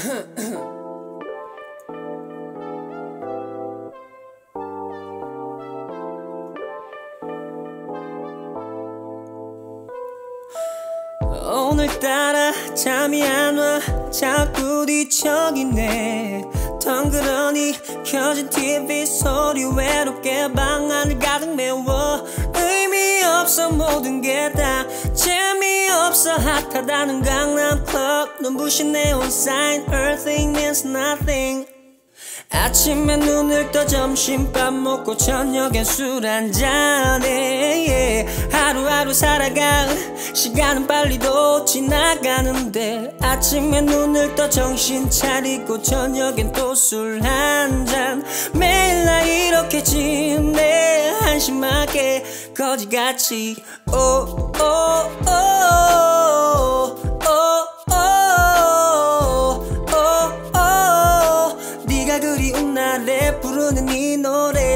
오늘따라 잠이 안 와 자꾸 뒤척이네. 덩그러니 켜진 TV 소리 외롭게 방 안을 가득 메워. 의미 없어 모든 게 다 재미없어. 핫하다는 강남 클럽 눈부신 네온 사인 Everything means nothing. 아침에 눈을 떠 점심밥 먹고 저녁엔 술 한잔해. 하루하루 살아가 시간은 빨리도 지나가는데 아침에 눈을 떠 정신 차리고 저녁엔 또 술 한잔. 매일 나 이렇게 지내 한심하게 거지같이. 네가 그리운 날에 부르는 이 노래